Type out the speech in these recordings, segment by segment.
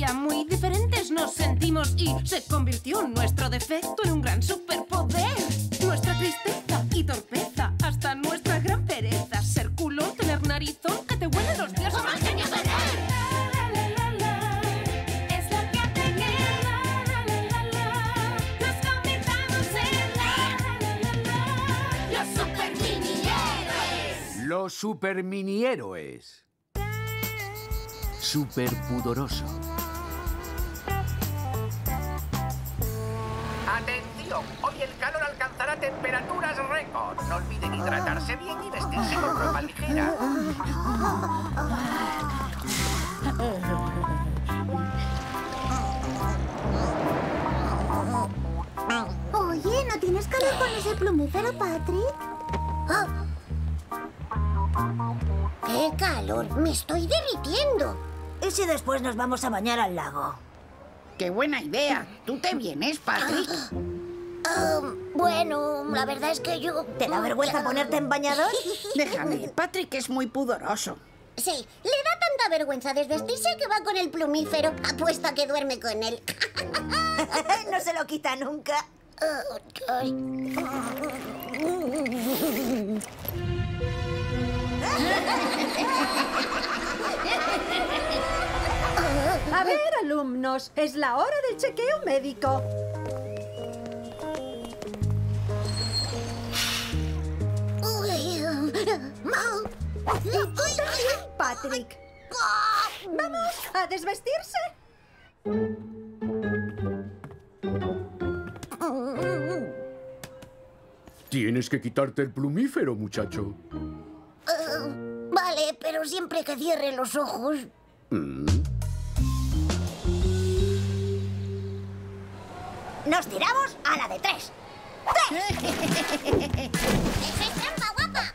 día muy diferentes nos sentimos y se convirtió nuestro defecto en un gran superpoder. Nuestra tristeza y torpeza, hasta nuestra gran pereza. Ser culón, tener narizón, que te huelen los días o más genio tener. Es lo que hace que nos convirtamos en los super mini héroes. Los super mini héroes. Super pudoroso. ¡Atención! Hoy el calor alcanzará temperaturas récord. No olviden hidratarse bien y vestirse con ropa ligera. Oye, ¿no tienes calor con ese plumífero, Patrick? ¡Qué calor! ¡Me estoy derritiendo! ¿Y si después nos vamos a bañar al lago? ¡Qué buena idea! ¿Tú te vienes, Patrick? Bueno, la verdad es que yo... ¿Te da vergüenza ponerte en bañador? Déjame, Patrick es muy pudoroso. Sí, le da tanta vergüenza desvestirse que va con el plumífero. Apuesto a que duerme con él. No se lo quita nunca. A ver, alumnos, es la hora del chequeo médico. Y tú también, Patrick. ¡Vamos, a desvestirse! Tienes que quitarte el plumífero, muchacho. Vale, pero siempre que cierre los ojos. Nos tiramos a la de 3. ¡Esa es trampa, guapa!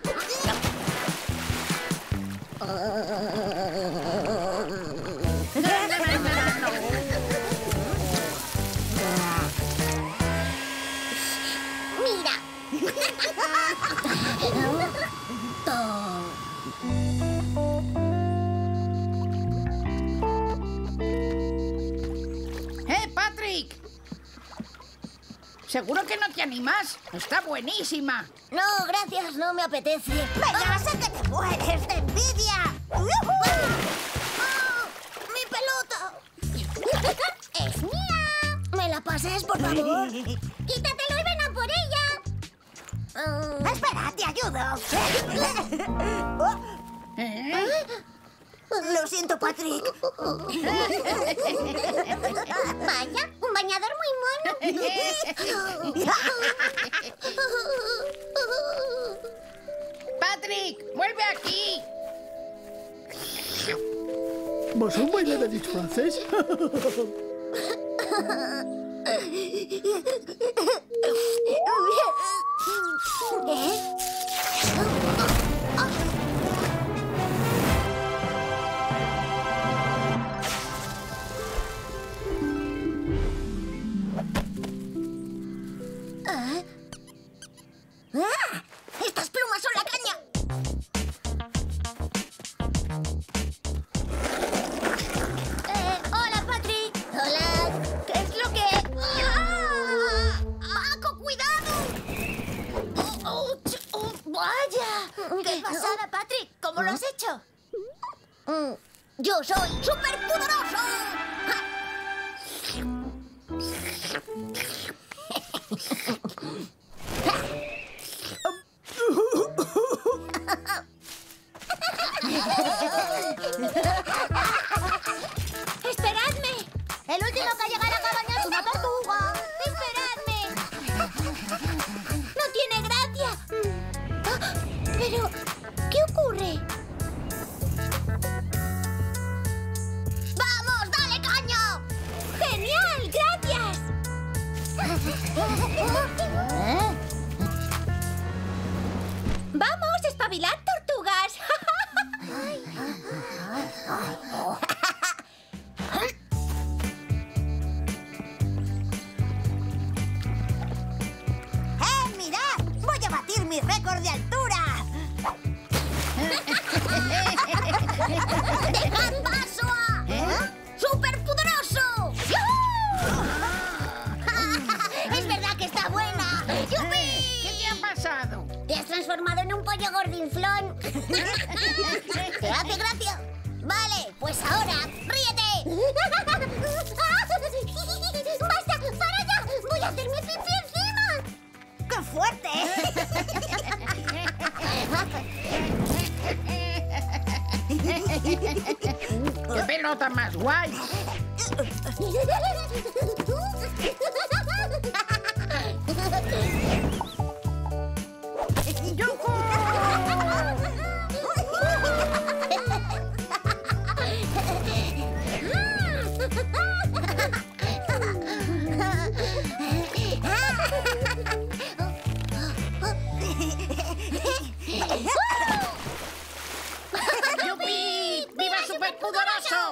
¡Mira! ¡Patrick! ¿Seguro que no te animas? Está buenísima. No, gracias, no me apetece. ¡Venga, sé que te mueres de envidia! ¡Mi pelota! ¡Es mía! ¿Me la pases, por favor? ¡Quítatelo y ven a por ella! ¡Espera, te ayudo! Lo siento, Patrick. Vaya, un bañador muy mono. ¡Patrick, vuelve aquí! ¿Vas a un baile de disfraces? ¡Estas plumas son la caña! Hola, Patrick. Hola. ¿Qué es lo que...? ¡Paco, cuidado! ¡Vaya! ¡Qué pasada, Patrick! ¿Cómo lo has hecho? Yo soy súper pudoroso. ¡Esperadme! ¡El último que llegará a la cabaña es una tortuga! ¡Esperadme! ¡No tiene gracia! Pero, ¿qué ocurre? ¡Vamos, dale caña! ¡Genial! ¡Gracias! gracia. Vale, pues ahora, ríete. ¡Basta! ¡Para ya! ¡Voy a hacerme pipí encima! ¡Qué fuerte! ¡Qué pelota más guay! ¡Yupi! ¡Viva Superpoderoso!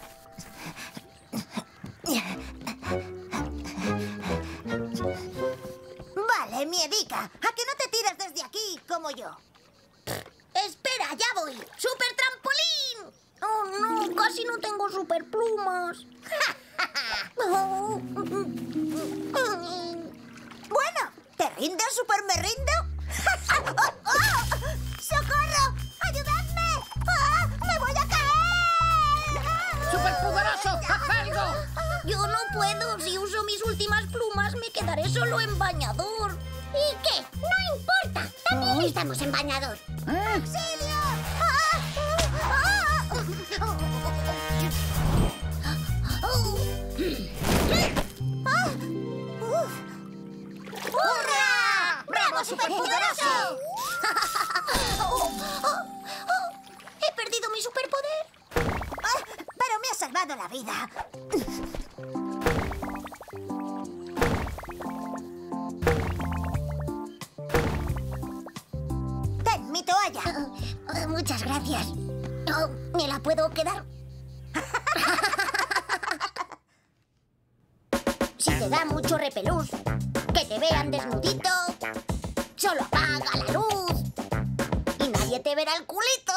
Vale, miedica. ¿A que no te tiras desde aquí como yo? Espera, ya voy. ¡Super trampolín! Oh, no, casi no tengo super plumas. Bueno, ¿te rindes, super me rindo? ¡Oh! ¡Socorro! ¡Ayudadme! ¡Ah! ¡Me voy a caer! ¡Superpoderoso! ¡Haz algo! Yo no puedo. Si uso mis últimas plumas, me quedaré solo en bañador. ¿Y qué? No importa. También estamos en bañador. ¡Auxilio! ¡Hurra! ¡Bravo, superpoderoso! He perdido mi superpoder. Pero me ha salvado la vida. Ten mi toalla. Muchas gracias. Oh, ¿me la puedo quedar? Si te da mucho repelús, que te vean desnudito, solo apaga la luz y nadie te verá el culito.